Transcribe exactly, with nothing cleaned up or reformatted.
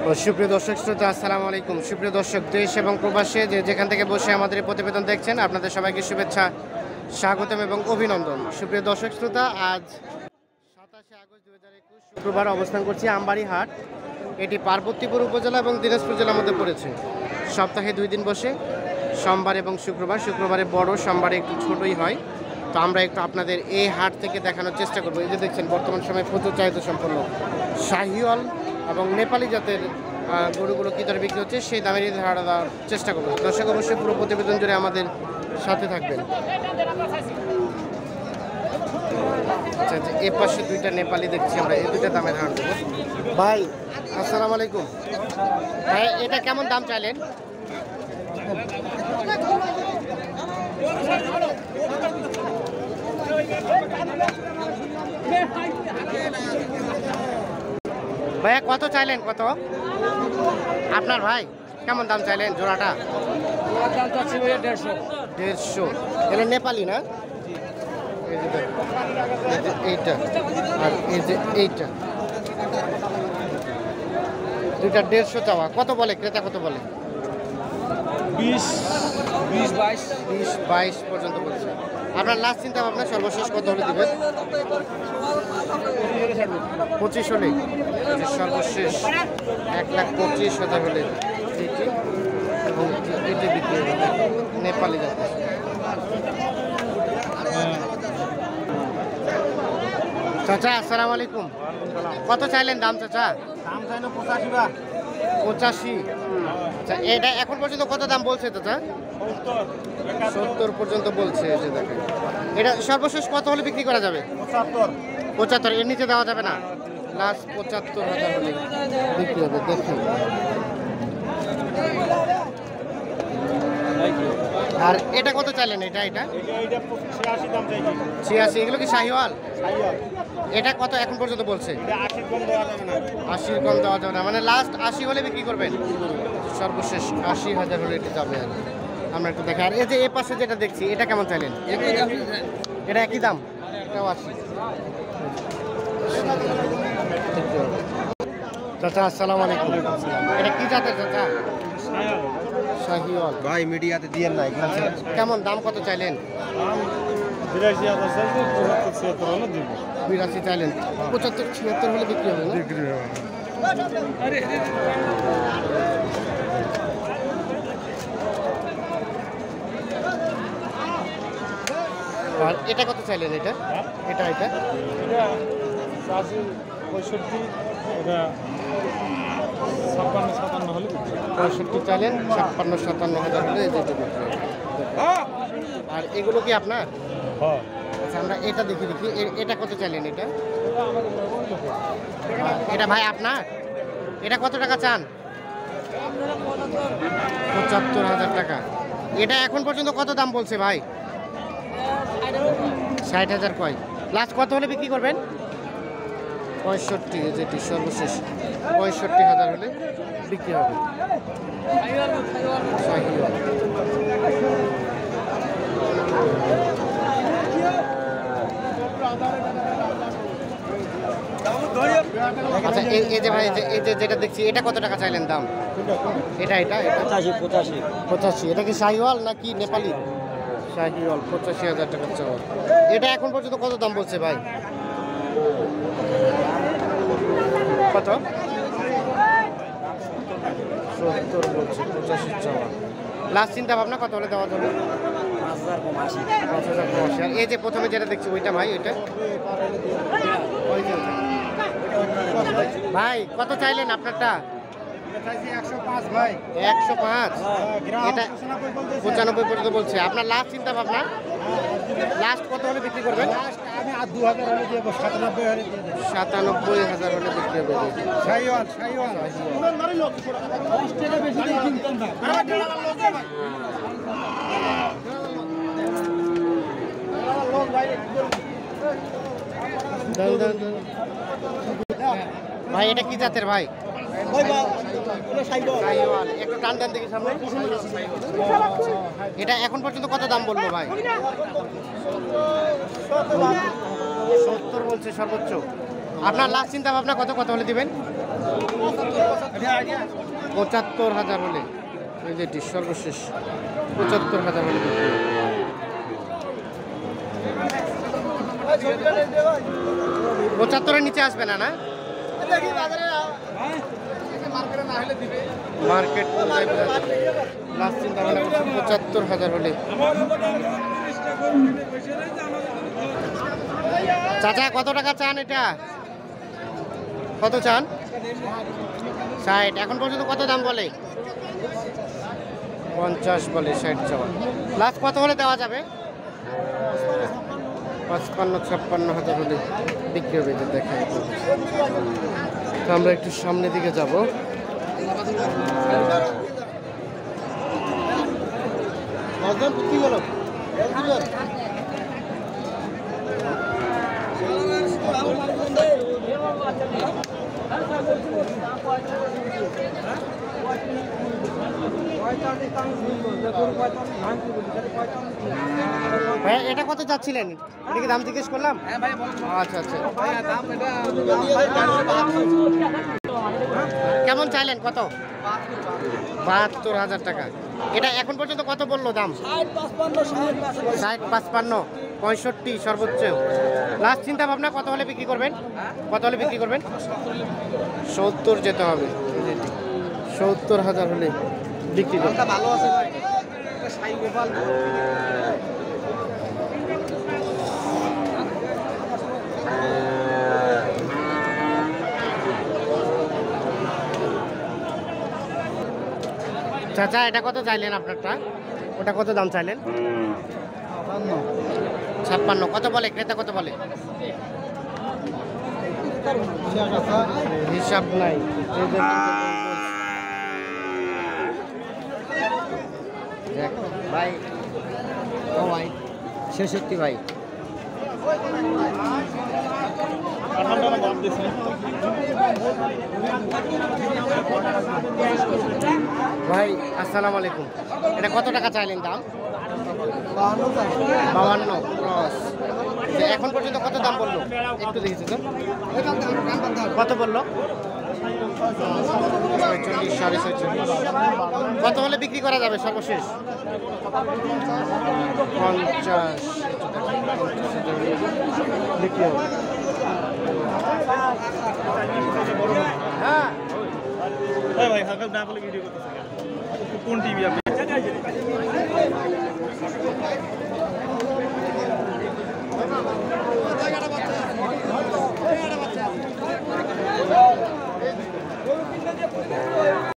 সুপ্রিয় দর্শক শ্রোতা, আসসালামু আলাইকুম। সুপ্রিয় দর্শক, দেশ এবং প্রবাসে যে যেখান থেকে বসে আমাদের এই প্রতিবেদন দেখছেন, আপনাদের সবাইকে শুভেচ্ছা, স্বাগতম এবং অভিনন্দন। সুপ্রিয় দর্শক শ্রোতা, আজ সাতাশে আগস্ট দুই হাজার একুশ শুক্রবার অবস্থান করছি আমবাড়ি হাট। এটি পার্বতীপুর উপজেলা এবং দিনাজপুর জেলার মধ্যে পড়েছে। সপ্তাহে দুই দিন বসে, সোমবার এবং শুক্রবার। শুক্রবারে বড়, সোমবারে একটু ছোটই হয়। তো আমরা একটু আপনাদের এই হাট থেকে দেখানোর চেষ্টা করবো। এই যে দেখছেন, বর্তমান সময়ে প্রচুর চাহিদা সম্পন্ন শাহিওয়াল এবং নেপালি জাতের গরুগুলো কী দরে বিক্রি হচ্ছে সেই দামেরই ধারণা দেওয়ার চেষ্টা করবো। দর্শক অবশ্যই পুরো প্রতিবেদন জুড়ে আমাদের সাথে থাকবেন। আচ্ছা, এ পাশে দুইটা নেপালি দেখছি আমরা, এই দুইটা দামের ধারণা দেবো। ভাই আসসালামু আলাইকুম। ভাই এটা কেমন দাম চাইলেন? ভাইয়া কত চাইলেন? কত আপনার ভাই কেমন দাম চাইলেন জোড়াটা? দেড়শো দেড়শো। এটা নেপালি না? এইটা আর এই যে এইটা, দুইটা দেড়শো চাওয়া। কত বলে ক্রেতা? কত বলে? বিশ বিশ বাইশ বিশ বাইশ পর্যন্ত বলছে। আপনার লাস্ট চিন্তা ভাবনা সর্বশেষ কত হলে দেবেন? পঁচিশ হলে সর্বশেষ এক লাখ পঁচিশ হাজার হলে এইটি এবং এটি বিক্রি হবে নেপালি জাতের। চাচা আসসালামু আলাইকুম। কত চাইলেন দাম চাচা? দাম চাইলো পঁচাশি বা পঁচাশি। আচ্ছা, এটা এখন পর্যন্ত কত দাম বলছে চাচা? সত্তর পর্যন্ত বলছে। এই যে দেখেন, এটা সর্বশেষ কত হলে বিক্রি করা যাবে? পঁচাত্তর পঁচাত্তর। এর নিচে দেওয়া যাবে না? লাস্ট পঁচাত্তর হাজার হলে বিক্রি হবে। দেখুন, আর এটা কত চাইলেন? এটা এটা ছিয়াশি। এগুলো কি শাহিওয়াল? এটা কত এখন পর্যন্ত বলছে? আশির কম দেওয়া যাবে না, মানে লাস্ট আশি হলে বিক্রি করবেন? সর্বশেষ আশি হাজার হলে এটা যাবে। আর আমরা একটু দেখি। আর এই যে এ পাশে যেটা দেখছি, এটা কেমন চাইলেন? এটা একই দাম, এটাও আশি। চাচা আসসালামু আলাইকুম। এটা কি জাতের চাচা? শাহিওয়াল। ভাই মিডিয়াতে দিয়ে নাই। কেমন দাম? কত চাইলেন? বিরাশি হাজার চাইছে, পঁচাত্তর ছিয়াত্তর হলে দিব। বিরাশি চাইলেন, পঁচাত্তর ছিয়াত্তর হলে বিক্রি হবে না? বিক্রি হবে। আর এটা কত চাইলেন? এটা এটা এটা এটা চাষি পঁয়ষট্টি, এটা ছাপ্পান্ন সাতান্ন হলে পঁয়ষট্টি চাইলেন, ছাপ্পান্ন সাতান্ন হাজার হলে এই যেটা বিক্রি হবে। আর এগুলো কি আপনার? হ্যাঁ। আচ্ছা, আমরা এটা দেখি দেখি। এ- এটা কত চাইলেন? এটা এটা ভাই আপনার? এটা কত টাকা চান? পঁচাত্তর হাজার টাকা। এটা এখন পর্যন্ত কত দাম বলছে ভাই? ষাট হাজার কয়? লাস্ট কত হলে বিক্রি করবেন? পঁয়ষট্টি। যেটি সর্বশেষ পঁয়ষট্টি হাজার হলে বিক্রি হবে। শাহিওয়াল। আচ্ছা, এই- এই যে ভাই, এই যে- এই যে যেটা দেখছি, এটা কত টাকা চাইলেন দাম? এটা এটা এটা পঁচাশি পঁচাশি পঁচাশি। এটা কি শাহিওয়াল নাকি নেপালি? শাহিওয়াল। পঁচাশি হাজার টাকা চাওয়া। এটা এখন পর্যন্ত কত দাম বলছে ভাই? কত? সত্তর বলছে, পঁচাশি চাওয়া। লাস্ট চিন্তা ভাবনা কত হলে দেওয়া যাবে? পাঁচ হাজার কম আশি। আর এই যে প্রথমে যেটা দেখছি ওইটা ভাই, ওইটা ওই যে ওইটা। ভাই কত চাইলেন আপনারটা? একশো পাঁচ ভাই। একশো পাঁচ। এটা পঁচানব্বই পর্যন্ত বলছে। আপনার লাস্ট চিন্তা ভাবনা লাস্ট কত হলে বিক্রি করবেন? আমি আর দু হাজার হলে দিয়ে দেবো, সাতানব্বই হলে দিয়ে দেবো। সাতানব্বই হাজার হলে বিক্রি হবে। শাহিওয়াল শাহিওয়াল ভাই এটা কি জাতের ভাই? শাহিওয়াল। একটু টান টান দেখি সামনে। এটা এখন পর্যন্ত কত দাম বলবো ভাই? সত্তর বলছে সর্বোচ্চ। আপনার লাস্ট চিন্তা ভাবনা কত কত হলে দিবেন? পঁচাত্তর হাজার হলে এই যেটি সর্বশেষ পঁচাত্তর হাজার হলে বিক্রি হবে। পঁচাত্তরের নিচে আসবে না না মার্কেট লাস্ট চিন্তা ভাবনা করছি পঁচাত্তর হাজার হলে। চাচা কত টাকা চান এটা? কত চান? ষাট। এখন পর্যন্ত কত দাম বলে? পঞ্চাশ বলে, ষাট চাওয়া। লাস্ট কত হলে দেওয়া যাবে? পঁচপান্ন ছাপ্পান্ন হাজার হলে বিক্রি হবে। যে দেখা তো আমরা একটু সামনের দিকে যাব। কি বলো? ভাই এটা কত যাচ্ছিলেন? এটা কি দাম জিজ্ঞেস করলাম? আচ্ছা আচ্ছা। কেমন চাইলেন? কত? বাহাত্তর হাজার টাকা। এটা এখন পর্যন্ত কত বললো দাম? ষাট পাঁচপান্ন পঁয়ষট্টি সর্বোচ্চ। লাস্ট চিন্তা ভাবনা কত হলে বিক্রি করবেন? কত হলে বিক্রি করবেন? সত্তর যেতে হবে। সত্তর হাজার হলে বিক্রি করবেন। ভালো আছে চাচা এটা কত চাইলেন আপনারটা? ওটা কত দাম চাইলেন? ছাপ্পান্ন। কত বলে ক্রেতা? কত বলে? হিসাব নাই ভাই। ও ভাই ছেষট্টি ভাই। ভাই আসসালামু আলাইকুম। এটা কত টাকা চাইলেন দাম? বাউান্ন ক্রস। এখন পর্যন্ত কত দাম বললো? একটু দেখেছি তো কত বললো? ছয়চল্লিশ সাড়ে ছয়চল্লিশ। কত হলে বিক্রি করা যাবে সর্বশেষ? পঞ্চাশ বিক্রি হবে। হ্যাঁ ভাই হালকা না বলে ভিডিও করতেছে কোন টিভি আপনি?